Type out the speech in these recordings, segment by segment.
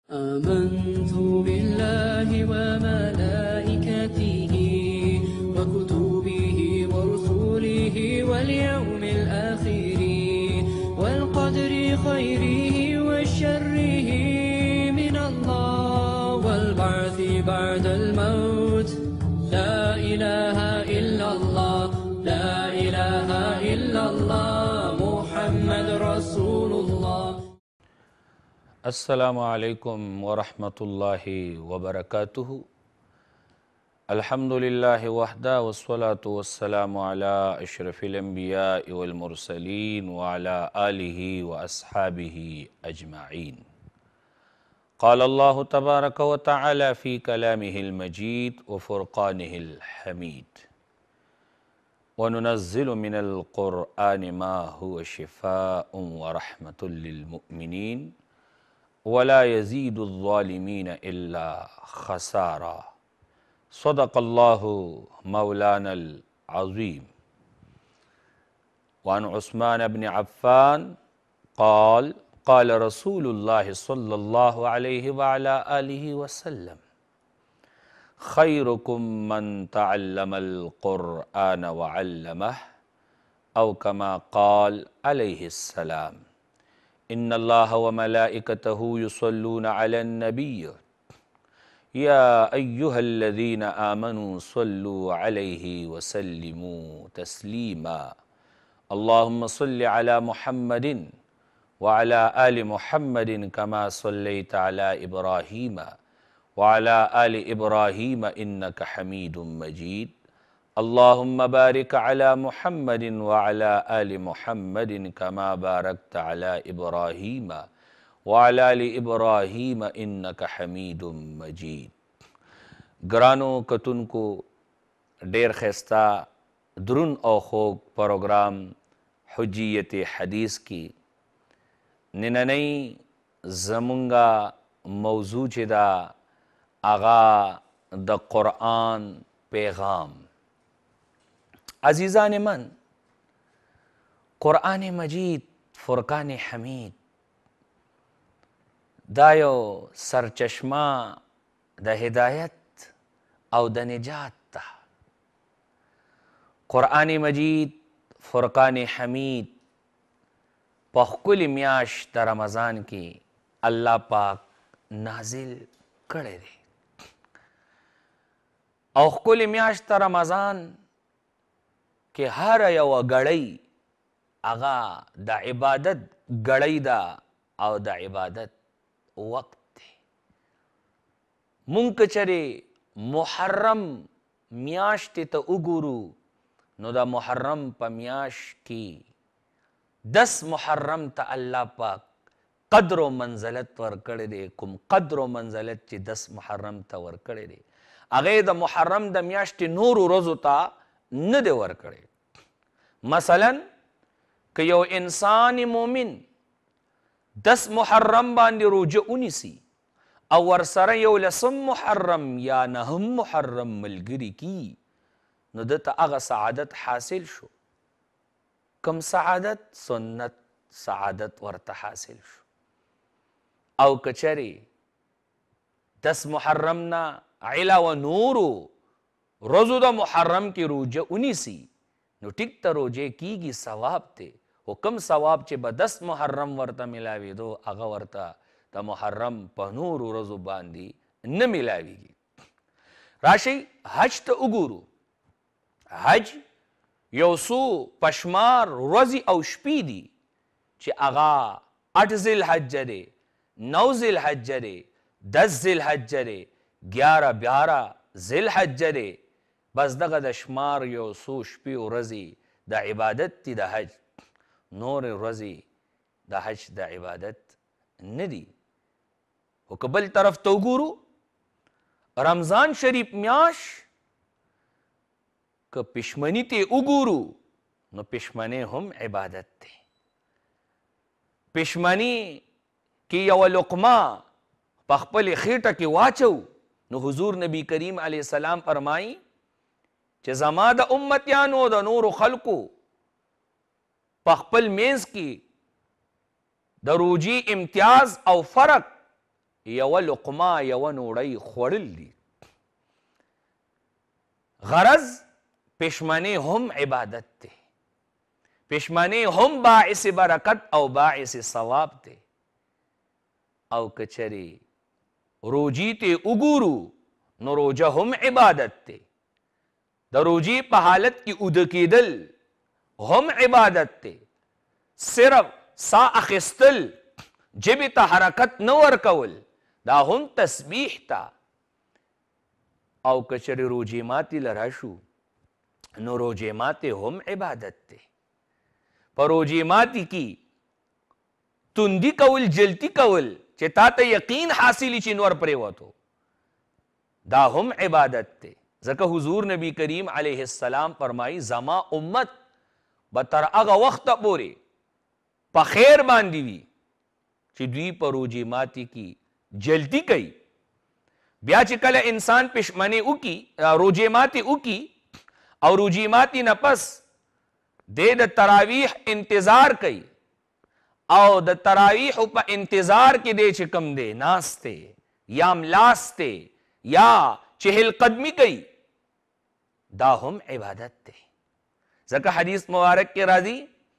آمنت بالله وملائكته وكتبه ورسله واليوم الآخر والقدر خيره وشره من الله والبعث بعد الموت لا إله إلا الله لا إله إلا الله محمد رسول الله. السلام علیکم ورحمۃ اللہ وبرکاتہ. الحمد للہ وحدہ والصلاة والسلام علی اشرف الانبیاء والمرسلین وعلی آلہ واصحابہ اجمعین. قال اللہ تبارک وتعالی فی کلامہ المجید وفرقانہ الحمید. وَنُنَزِّلُ مِنَ الْقُرْآنِ مَا هُوَ شِفَاءٌ وَرَحْمَةٌ لِّلْمُؤْمِنِينَ وَلَا يَزِيدُ الظَّالِمِينَ إِلَّا خَسَارًا. صدق اللہ مولانا العظیم. وعن عثمان بن عفان قال قال رسول اللہ صلی اللہ علیہ وعلى آلہ وسلم خیرکم من تعلم القرآن وعلمه او کما قال علیہ السلام. ان اللہ وملائکتہ یصلون علی النبی یا ایہا الذین آمنوا صلوا علیہ وسلموا تسلیما. اللہم صل علی محمد وعلی آل محمد کما صلیت علی ابراہیم وعلى آل إبراهيم إنك حميد مجيد. اللهم بارك على محمد وعلى آل محمد كما باركت على إبراهيم وعلى آل إبراهيم إنك حميد مجيد. گرانو کتونکو ډیر خستا درون او خوږ پروګرام حجیت حدیث کی نننۍ زمونږه موضوع چې دا آغا د قرآن پیغام. عزیزان من، قرآن مجید فرقان حمید دا یو سرچشمه د هدایت او د نجات ده. قرآن مجید فرقان حمید په ښکلې میاشت د رمضان کې الله پاک نازل کړی دی او ښکلې میاشت د رمضان کې هر یوه ګړۍ هغه د عبادت ګړۍ ده او د عبادت وقت دی. مونږ که چرې محرم میاشتې ته وګورو نو د محرم په میاشت کې 10 محرم ته الله پاک قدر و منزلت ورکړی دی. کوم قدر و منزلت چې 10 محرم ته ورکړی دی هغې د محرم د میاشتې نورو ورځو ته نه دی ورکړی. مثلا که یو انسان مومن 10 محرم باندې روجه ونیسي او ورسره 11 محرم یا 9 محرم ملګري کی نو دته هغه سعادت حاصل شو. کم سعادت؟ سنت سعادت ورته حاصل شو. او کچری 10 محرم نه علاوه نورو روزو د محرم کې روجه ونیسي نو ټیک ته روجه کیږي، ثواب دی. خو کم ثواب چې به 10 محرم ورته ملاوېدو هغه ورته د محرم په نورو ورځو باندې نه ملاویږي. راشئ حج ته وګورو. حج یو څو پشمار ورځې او شپې دي چې هغه 8 ذی الحجه دی، 9 ذی الحجه دی، 10 ذی الحجه دی، 11 12 ذی الحجه دی. بس دغه د شمار یو څو شپې ورځې د عبادت دي د حج، نور ورځې د حج د عبادت نه دي. خو که بل طرف ته وګورو رمضان شریف میاشت که پشمنی ته وګورو نو پشمنی هم عبادت دی. پشمنی کې یو لقمه په خپل خېټه کې واچو نو حضور نبی کریم علیه السلام فرمایي چې زما د امتیانو د نورو خلقو په خپل منځ کې د روجي امتیاز او فرق یو لقمه یو نوړی خوړل دي. غرض پشمنې هم عبادت دی، پشمنې هم باعث برکت او باعث ثواب دی. او کچری روجی ته وګورو نو روجه هم عبادت دی. د روجی په حالت کې اوده کېدل هم عبادت دی. صرف سا اخیستل جبې ته حرکت نه ورکول دا هم تسبیح ته. او کچری روجې ماتې لره شو نو روجې ماتې هم عبادت دی. په روجې ماتې کې تندي کول جلتی کول چې تا ته یقین حاصلی چې نور پرېوتو دا هم عبادت دی. ځکه حضور نبی کریم علیه السلام فرمایي زما امت به تر هغه وخته پورې په خیر باندې وي چې دوی په روجې ماتې کې جلتی کوي. بیا چې کله انسان پشمنې وکي روجې ماتې وکي او روجې ماتې نه پس د تراویح انتظار کوي او د تراویح په انتظار کې دی چې کم دی ناسته یا ملاسته یا چهل قدمی کوي دا هم عبادت دی. ځکه حدیث مبارک کې راځي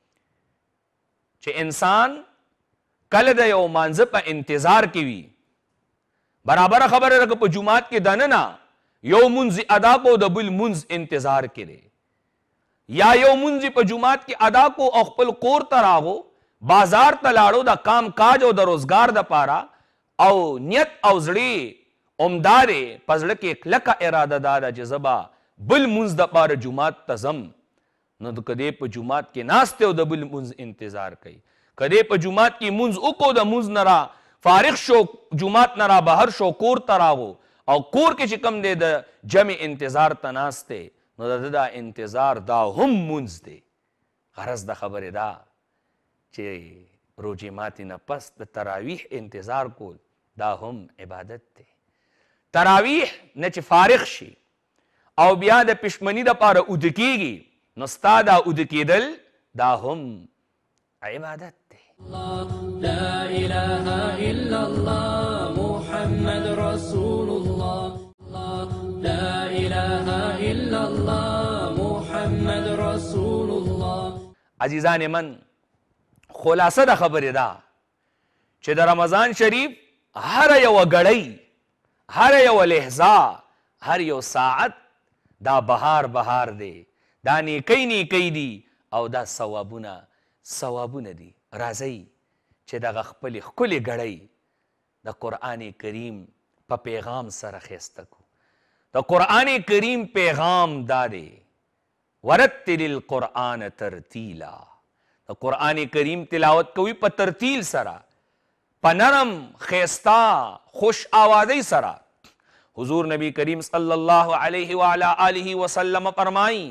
چې انسان کله د یو مانځه په انتظار کې وي برابر خبره ده په جمعات کې دننه یو منځ ادا کو د بل منځ انتظار کې دی یا یو منځ په جمعات کې ادا کو او خپل کور ته راغو بازار ته لاړو د کام کاج او د روزګار د پاره او نیت او زړی عمدارې په زړه کې کلکه اراده داده چې زبا بل منځ د پاره جمعات ته ځم نو کدی په جمعات کې ناسته او د بل منځ انتظار کوي. کدی په جمعات کې منځ وکړو د منځ نه را فارغ شو جمعات نه را بهر شو کور ته راغو او کور کې چې کم دی د جمع انتظار ته ناسته نو دا انتظار دا هم منځ دی. غرض د خبرې دا چې روجې ماتې نه پس د تراویح انتظار کول دا هم عبادت دی. تراویح نه چې فارغ شي او بیا د پشمنی د پاره اوده کېږي نو ستا دا اوده کېدل دا هم عبادت دی. لا إله إلا الله محمد رسول الله لا إله إلا الله محمد رسول الله. عزیزان من خلاصه د خبرې دا چې د رمضان شریف هر یو غړی هر یو لحظه هر یو ساعت دا بهار بهار دی دا نیکی نیکی دی او دا ثوابونه دی. راځئ چې دغه خپلې ښکلې ګړۍ د قرآن کریم په پیغام سره ښایسته کړو. د قرآن کریم پیغام دا دی ورتل القرآن ترتیلا. د قرآن کریم تلاوت کوي په ترتیل سره په نرم ښایسته خوش آوازۍ سره. حضور نبی کریم صلی الله علیه وعلی آله وسلم فرمائی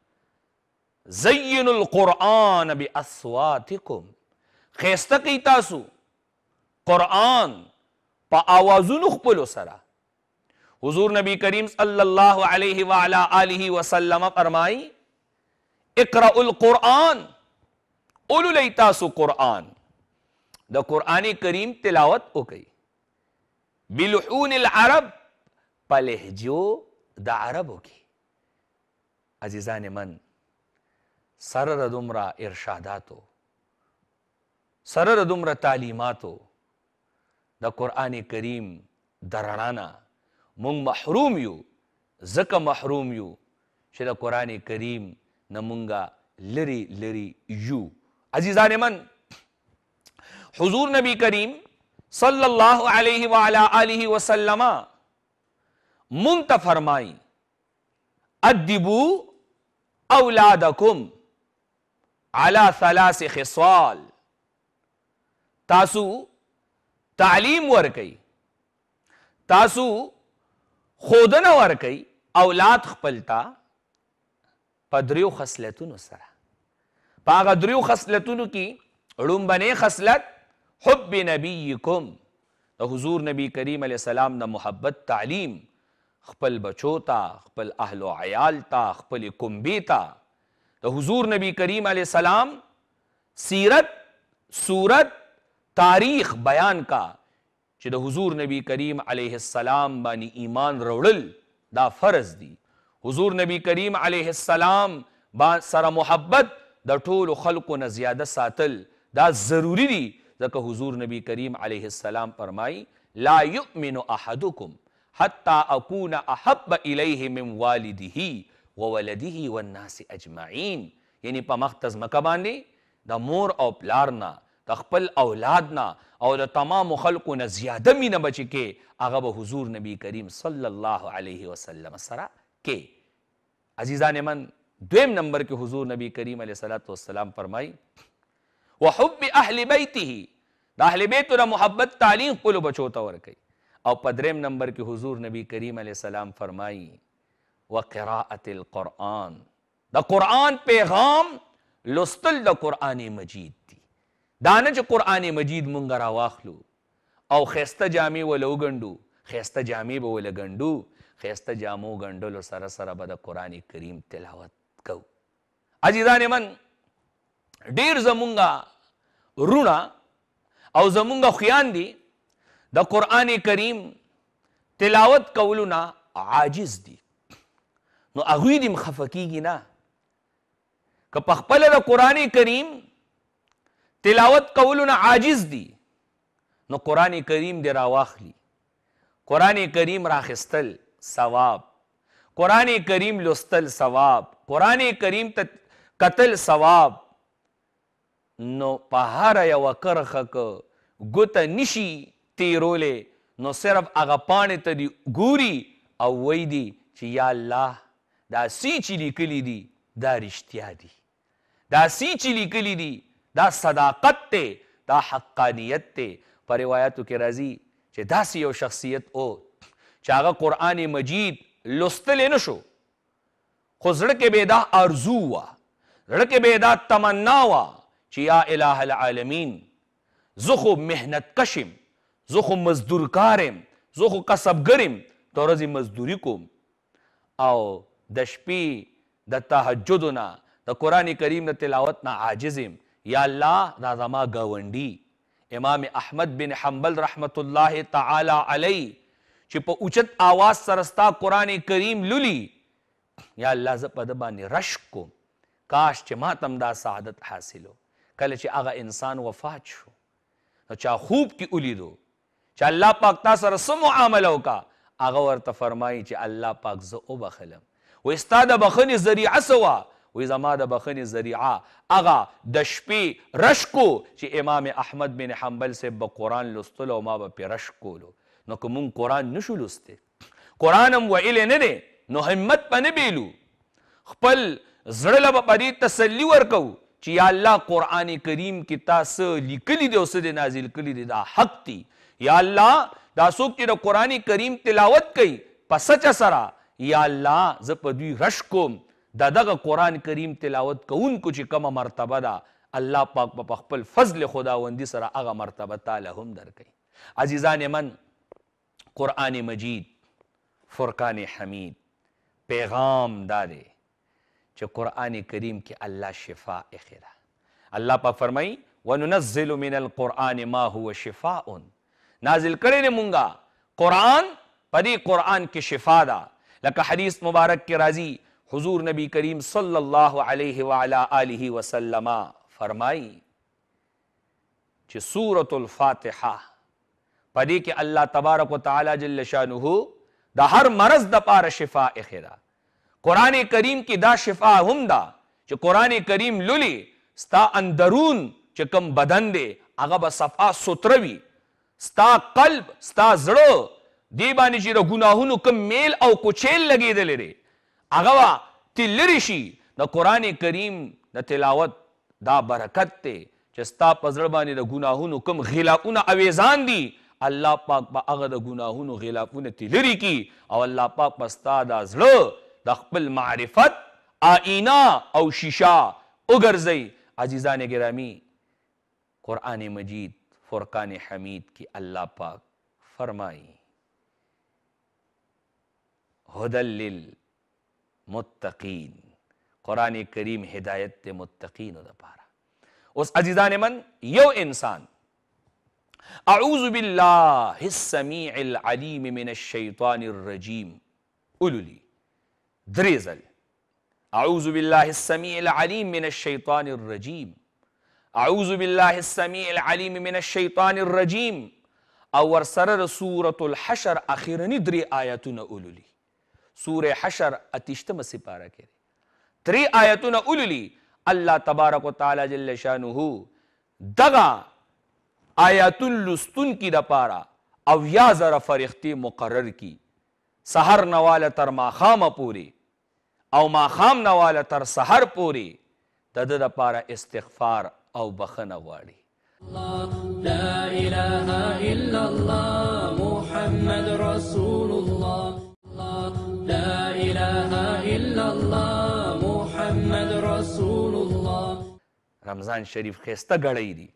زین القرآن باصواتکم خیسته کی تاسو قرآن پا آوازونو خپلو سره. حضور نبی کریم صلی اللہ علیہ وعلا آلہ وسلم فرمائی اقرأ القرآن اولو لی تاسو قرآن دا قرآن کریم تلاوت اکی بلحون العرب پا لہجو دا عربو کی. عزیزان من سرر دمرا ارشاداتو سرر دمرا تعلیماتو دا قرآن کریم درڑانا مونگ محروم یو زکا محروم یو چې دا قرآن کریم نمونگا لری لری یو. عزیزان من حضور نبی کریم صلی اللہ علیہ وعلا آلہ وسلم منت فرمائی ادبو اولادکم علی ثلاث خصال. تاسو تعلیم ورکی تاسو خودنه ورکی اولاد خپلتا په دریو خصلتونو سره. په هغه دریو خصلتونو کې لومبنۍ خصلت حب نبیکم د حضور نبی کریم علیہ السلام نه محبت تعلیم خپل بچو تا خپل اهل و عیال تا خپل کنبې تا د حضور نبی کریم علیہ السلام سیرت صورت تاریخ بیان کا چې د حضور نبی کریم علیه السلام باندې ایمان روړل دا فرض دی. حضور نبی کریم علیه السلام سره محبت د ټولو خلقو نه زیاده ساتل دا ضروری دی. ځکه حضور نبی کریم علیه السلام فرمای لا یؤمن احدکم حتی اکون احب الیه من والده وولده والناس اجمعین. یعنی په مختص مکه باندې د مور او پلار نه د خپل اولاد نه او د تمامو خلقو نه زیاده مینه بچې کې هغه به حضور نبی کریم صلی الله علیه وسلم سره کې. عزیزان من دویم نمبر کې حضور نبی کریم علیه الصلاۃ والسلام فرمای وحب اهل بیته د اهل بیتو نه محبت تعلیم خپلو بچو ته ورکوي. او په دریم نمبر کې حضور نبی کریم علیه السلام فرمای وقراءة القرآن د قرآن پیغام لستل د قرآن مجید دی. دا نه چې قرآن مجید مونږ راواخلو او خیسته جامې وله وګنډو، خیسته جامې به وله ګنډو، خیسته جامو ګنډلو سره سره به د قرآن کریم تلاوت کو. عزیزان من ډیر زمونږه رونه او زمونږه خویان دي د قرآن کریم تلاوت کولو نه عاجز دي. نو هغوی دې خفه کیږي نه که په خپله د قرآن کریم تلاوت کولو نه عاجز دي نو قرآن کریم دې راواخلي. قرآن کریم راخستل ثواب، قرآن کریم لستل ثواب، قرآن کریم ته قتل ثواب. نو په هره یوه کرخه که ګوته نشي تیرولی نو صرف هغه پاڼې ته دي ګوري او وی دي چې یا الله دا سی چې لیکلی دي دا رښتیا دي، دا سی چې لیکلی دي دا صداقت دی، دا حقانیت دی. په روایاتو کې راځي چې داسې یو شخصیت او چې هغه قرآن مجید لستلی نه شو خو زړه کې به دا آرزو وه، زړه کې به دا تمنا وه چې یا اله العالمین زه خو محنت کشم، زه خو مزدور کارم، زه خو کسبګرم، د ورځې مزدوري کوم او د شپې د تهجدو نه د قرآن کریم د تلاوت نه عاجز یم. یا الله دا زما ګاونډي امام احمد بن حنبل رحمت الله تعالی علی چې په اوچت آواز سره ستا قرآن کریم لولي، یا الله زه په ده باندې رشک کوم کاش چې ما ته هم دا سعادت حاصلو. کله چې هغه انسان وفات شو نو چا خوب کې ولیدو چې الله پاک تا سره څه معامله وکړه، هغه ورته فرمایي چې الله پاک زه وبخلم. وایي ستا د بخښنې ذریعه څه وه؟ وایي زما د بخښنې ذریعه هغه د شپې رشکو چې امام احمد بن حنبل صاحب به قرآن لستلو او ما به پرې رشک کولو. نو که مونږ قرآن نشو لستی، قرآن هم ویلی نه دی نو همت به نه بیلو، خپل زړه له به په دې تسلي ورکوو چې یا الله قرآن کریم کې تا څه لیکلي دی او څه دې نازل کړي دي دا حق دي. یا الله دا څوک چې د قرآن کریم تلاوت کوي په سچه سره، یا الله زه په دوی رشک کوم د دغه قرآن کریم تلاوت کوونکو چې کومه مرتبه ده الله پاک په خپل فضل خداوندي سره هغه مرتبه تعالی هم درکوي. عزیزان من قرآن مجید فرقان حمید پیغام دا دی چې قرآن کریم کې الله شفا ایښې ده. الله پاک فرمایي وننزل من القرآن ما هو شفاء، نازل کړی دی مونږه قرآن، په دې قرآن کې شفا ده. لکه حدیث مبارک کې راځي حضور نبی کریم صلی الله علیه وعلا آله وسلم فرمایي چې سورة الفاتحه په دې کې الله تبارک وتعالی جل شانه د هر مرض دپاره شفا ایښې ده. قرآن کریم کې دا شفا هم ده چې قرآن کریم لولي ستا اندرون چې کوم بدن دی هغه به صفا ستره وي، ستا قلب ستا زړه دې باندې چې د ګناهونو کوم میل او کوچیل لګېدلی دی هغه به تې لرې شي. د قرآن کریم د تلاوت دا برکت دی چې ستا په زړه باندې د ګناهونو کوم غلافونه اویزان دي الله پاک به هغه د ګناهونو غلافونه تې لرې کي او الله پاک به ستا دا زړه د خپل معرفت آئینه او شیشه وګرځئ. عزیزان گرامی قرآن مجید فرقان حمید کی اللہ پاک فرمائی ہدی للمتقین، قرآن کریم ہدایت متقین دا پارا. اس عزیزان من یو انسان اعوذ باللہ السمیع العلیم من الشیطان الرجیم اولولی دریزل اعوذ باللہ السمیع العلیم من الشیطان الرجیم اعوذ باللہ السمیع العلیم من الشیطان الرجیم او ورسره سورة الحشر اخیرنی دری آیتون اولولی سورہ حشر اتشتم سپارہ کرے 3 آیتون اولولی اللہ تبارک و تعالی جل شانہ دغا آیاتن لستن کی دا پارا او یا ذرا فرختی مقرر کی سحر نوال تر ماخام پوری او ماخام نوال تر سحر پوری دا دا پارا استغفار او بخن واڑی لا إله إلا الله محمد رسول الله لا إله إلا الله محمد رسول الله رمضان شریف خیستہ گڑی دی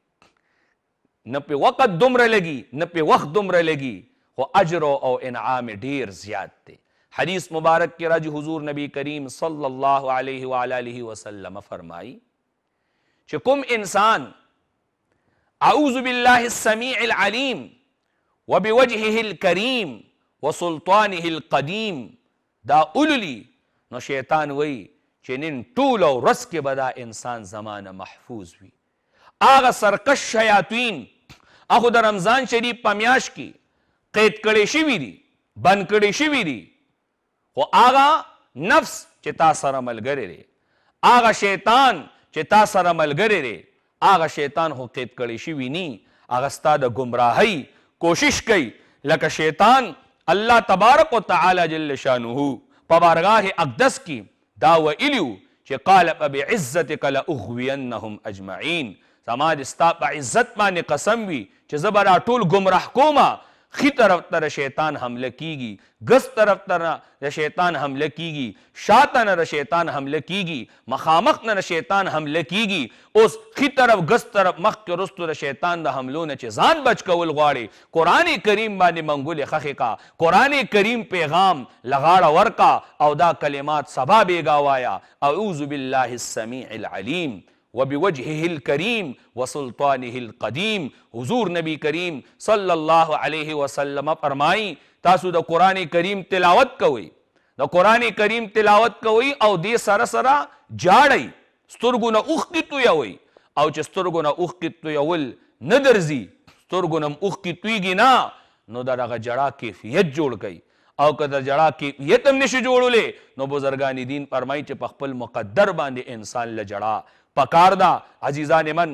نہ پہ وقت دمر لگی نہ پہ وقت دمر لگی وہ اجر او انعام ڈیر زیاد تے حدیث مبارک کے رج حضور نبی کریم صلی اللہ علیہ وآلہ وسلم فرمائی چکم انسان اعوذ باللہ السمیع العلیم وبوجہہ الکریم وسلطانہ القدیم دا اوللی نو شیطان وی چنن طول و رس کے بدا انسان زمانہ محفوظ ہوئی آغا سرکش شیاطین اخو در رمضان شریف پمیاش کی قید کڑی شوی دی بند کڑی شوی دی و آغا نفس چتا سر ملگرے رے آغا شیطان چتا سر ملگرے رے آغا شیطان ہو قید کڑی شوی نی آغا ستا دا گمراہی کوشش کی لکا شیطان اللہ تبارک و تعالی جل شانہو پبارگاہ اقدس کی داو الیو چی قال فبعزتک لأغوینہم اجمعین سماج استا پا عزت مانے قسم بھی چی زبرا طول گمراہ کوما خی طرف تر شیطان حملہ کی گی گس طرف تر شیطان حملہ کی گی شاتا نر شیطان حملہ کی گی مخامق نر شیطان حملہ کی گی اس خی طرف گس طرف مخ کے رستو در شیطان دا حملون چیزان بچ کول غواڑی قرآن کریم بانے منگول خخی کا قرآن کریم پیغام لغاڑا ورکا او دا کلمات سبا بیگاوایا اعوذ باللہ السمیع العلیم وبوجہہ الکریم وسلطانہ القدیم حضور نبی کریم صلی اللہ علیہ وسلم فرمائی تاسو دا قرآن کریم تلاوت کوئی دا قرآن کریم تلاوت کوئی او دی سر سرا جاڑی سترگو نا اخکتو یاوئی او چه سترگو نا اخکتو یاول ندرزی سترگو نا اخکتوی گی نا نو دا رغا جڑا کیفیت جوڑ گئی او که دا جڑا کیفیت ہم نشو جوڑو لے نو بزرگانی دین فرمائی چه پخپل مقدر باندے انسان لجڑا پکار دا عزیزان من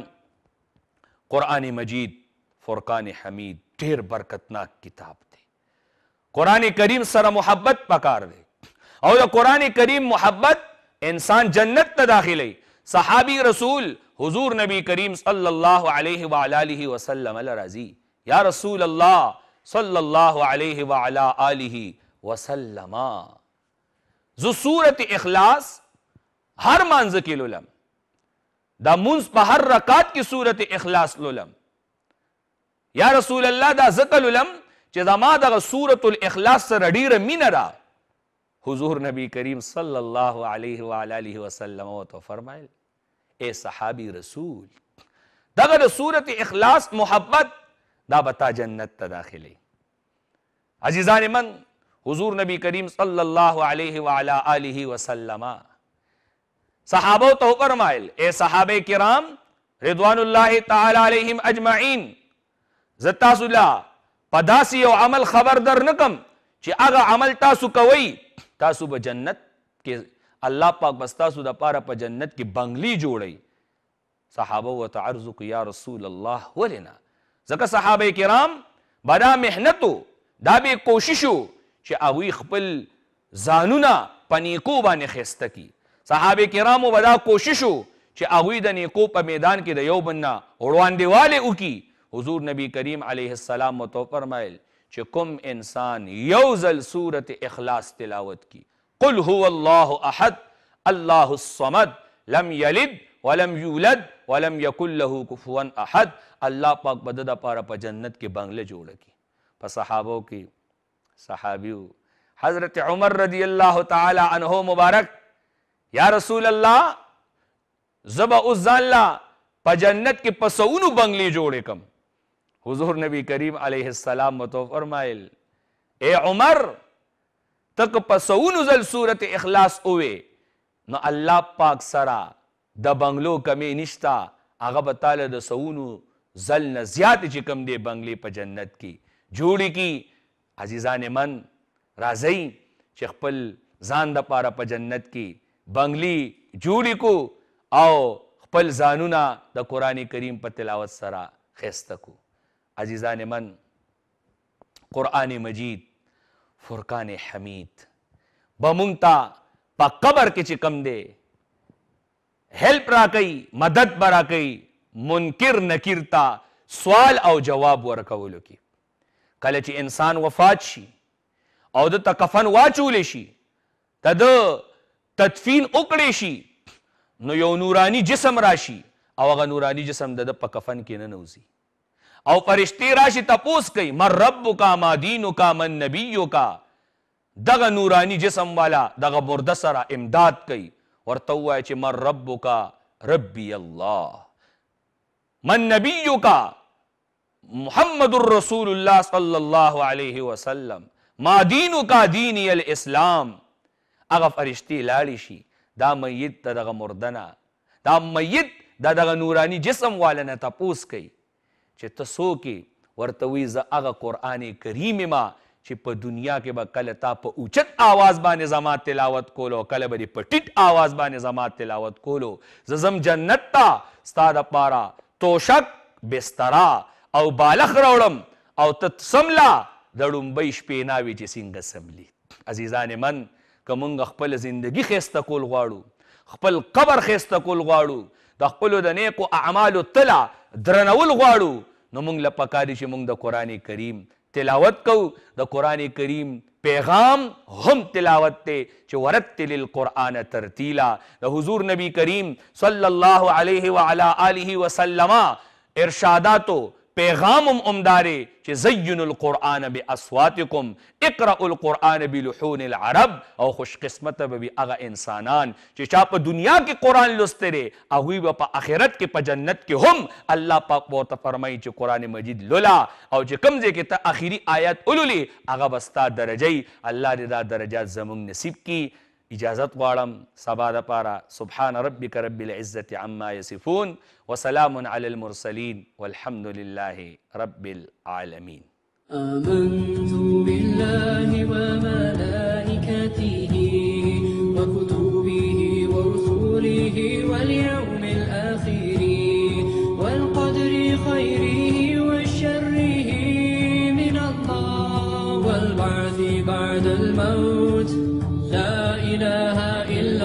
قرآن مجید فرقان حمید دیر برکتناک کتاب دے قرآن کریم سر محبت پکار دے اور دا قرآن کریم محبت انسان جنت تا داخلے صحابی رسول حضور نبی کریم صلی اللہ علیہ وآلہ وسلم رضی یا رسول اللہ صلی اللہ علیہ وآلہ وسلم زو سورت اخلاص ہر مانز کی للم دا منز پا ہر رکات کی صورت اخلاص للم یا رسول اللہ دا ذکر للم چیزا ما دا صورت الاخلاص سر ڈیر من را حضور نبی کریم صلی اللہ علیہ وآلہ وسلم و تو فرمائل اے صحابی رسول دا صورت اخلاص محبت دا بتا جنت تا داخلے عزیزان من حضور نبی کریم صلی اللہ علیہ وآلہ وسلم صحابہ تو فرمائل اے صحابہ کرام رضوان اللہ تعالی علیہم اجمعین زتاسو لا پداسی او عمل خبر در نکم چی اگا عمل تاسو کوئی تاسو با جنت کے اللہ پاک بس تاسو دا پارا پا جنت کی بنگلی جوڑی صحابہ و تعرضک یا رسول اللہ ولنا زکا صحابہ کرام بدا محنتو دا بے کوششو چی اوی خپل زانونا پنیکو بانے خیستا کی صحابہ کرامو بدا کوششو چی اغوی دا نیکو پا میدان کی دا یو بننا اڑوان دیوالے اکی حضور نبی کریم علیہ السلام متو فرمائل چی کم انسان یوزل سورت اخلاص تلاوت کی قل هو اللہ احد اللہ الصمد لم یلد ولم یولد ولم یکن له کفوا احد اللہ پاک بددہ پارا پا جنت کے بنگلے جوڑ کی پا صحابوں کی صحابیو حضرت عمر رضی اللہ تعالی عنہ مبارک یا رسول اللہ زبا ازان لا پا جنت کے پسونو بنگلی جوڑے کم حضور نبی کریم علیہ السلام متو فرمایل اے عمر تک پسونو زل صورت اخلاص اوے نو الله پاک سرا د بنگلو کمی نشتا هغه به تعالی د سونو زل نه زیات چې کم دی بنگلې په جنت کې جوړی کی. عزیزان من راځئ چې خپل ځان د پاره په جنت کې بنگلی جوړی کو او خپل ځانونه د قرآن کریم په تلاوت سره خسته کو. عزیزان من قرآن مجید فرقان حمید بمونتا پا قبر کې چې کم دی هیلپ را کوي مدد برا کوي منکر نکیر تا سوال او جواب ورکولو کې. کله چې انسان وفات شي او د کفن واچول شي د تدفین وکړی شي نو یو نورانی جسم راشي او هغه نورانی جسم د په کفن کې نه نوځي او فرشتي راشي تپوس کوي من ربک ما دینک من نبیک. دغه نورانی جسم والا دغه مرده سره امداد کوي ورته وایي چې من ربک ربی الله من نبیک محمد رسول الله صلی الله علیه وسلم ما دینک دینی الاسلام. هغه فرشتي لاړې شي دا میت ته دغه مردنه دا میت دغه نورانی جسم والا نه تپوس کوي چې ته څوک یې ورته وایي زه هغه قرآن کریم ما چې په دنیا کې به کله تا په اوچت آواز باندې زما تلاوت کولو کله به دې په ټیټ آواز باندې زما تلاوت کولو. زه ځم جنت ته ستا دپاره توشک بسترا او بالغ راوړم او ته سملا د ړومبۍ شپې ناوې چې څنګه سملي. عزیزان من که مونږ خپل زندگی خیسته کول غواړو خپل قبر خیسته کول غواړو د خپلو د نیکو اعمالو تله درنول غواړو نو مونږ له پکار دي چې مونږ د قرآن کریم تلاوت کو. د قرآن کریم پیغام هم تلاوت تے چې ورتل القرآن ترتیلا. د حضور نبی کریم صلی اللہ علیہ وعلا آلہ وسلم ارشاداتو پیغامم امدارے چې زین القرآن باصواتکم اقرأوا القرآن بلحون العرب. او خوش قسمت به هغه انسانان چې چا په دنیا کې قرآن لسته دی هغوی به په آخرت کې په جنت کې هم الله پاک ورته فرمایي چې قرآن مجید لولا او چې کوم ځای کې ته آخري آیات ولولي هغه به ستا درجه الله دې دا درجات زموږ نصیب کړي. اجازت غواړم سبا دپاره سبحان ربک رب العزة عما یصفون وسلام علی المرسلین والحمد لله رب العالمین. آمنت بالله وملائكته وكتبه ورسله واليوم الآخر والقدر خيره وشره من الله والبعث بعد الموت لا إله إلا